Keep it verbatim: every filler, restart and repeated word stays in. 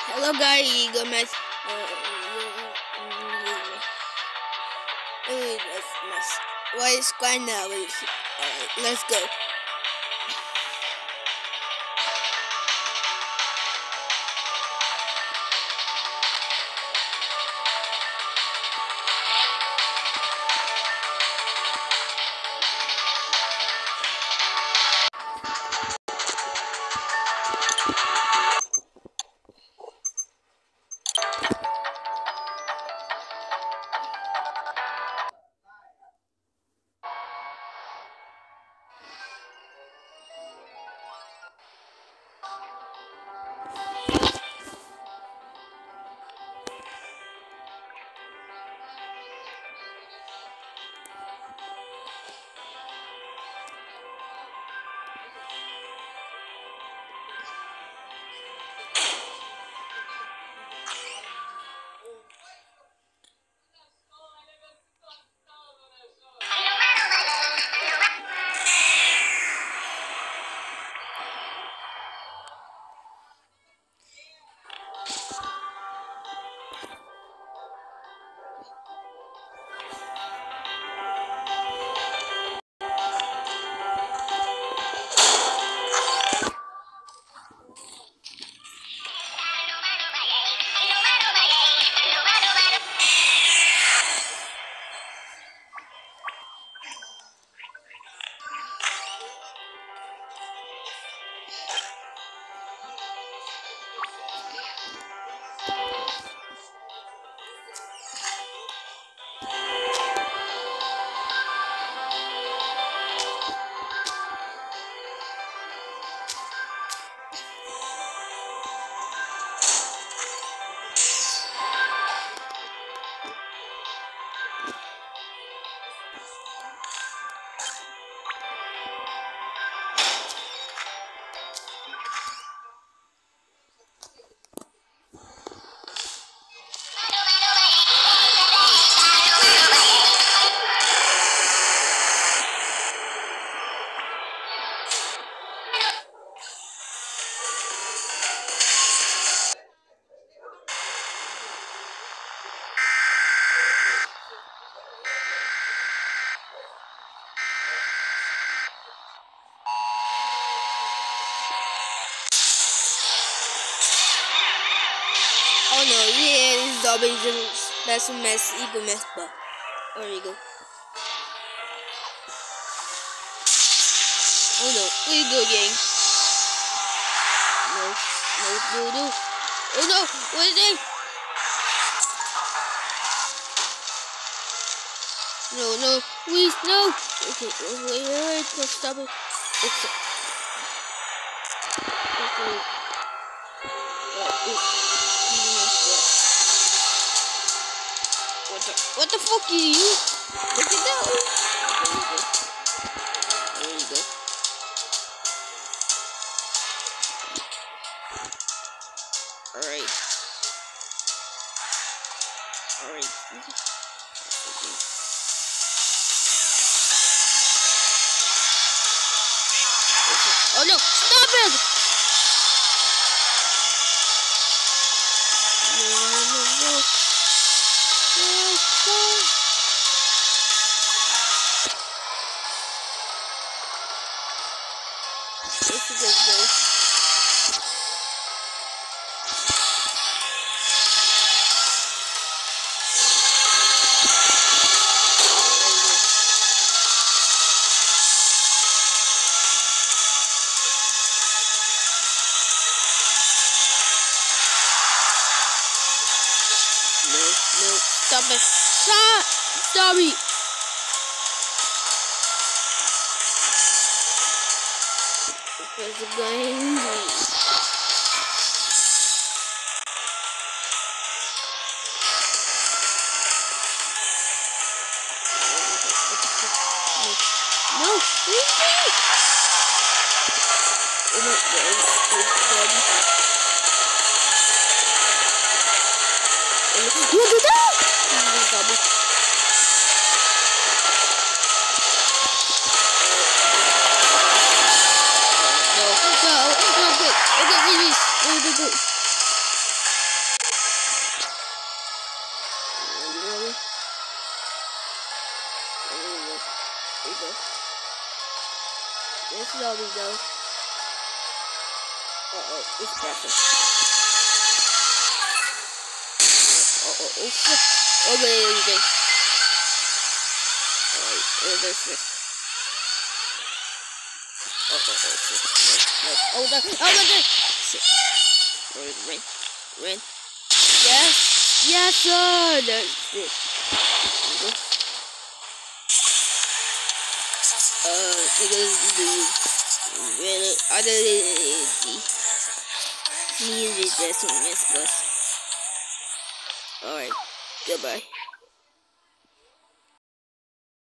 Hello guys, Ego Mess. Uh, mess. What is going now? Alright, let's go. Oh no, yeah, this is always a special mess, Ego Mess, but there you go. Oh no, please go, gang. No, no, no, no. Oh no, what is it? No, no, please, no. Okay, wait, wait, wait, let's stop it. Okay. Okay. Uh, it, What the, what the fuck are you? Look at that. There you go. There you go. Alright. Alright. Oh no! Stop it! No, no, no. No, stop. This is a go. No, no, stop it. Stop! Sorry. Where's it going? No, leave me! Oh my god, look at that! Zombie. No, no, no, wait, okay, wait, wait, wait, wait. this zombie though. Uh oh, it's pressing. Uh oh, oh shit. Okay, okay. Alright, uh, there's this. Oh, oh, oh, shit. No, no. Oh, no, oh, no, no. Shit. Where is Rain? Rain. Yes, yes, sir. There's this. Okay. Uh, because the really other the music that's on this bus. Alright, goodbye.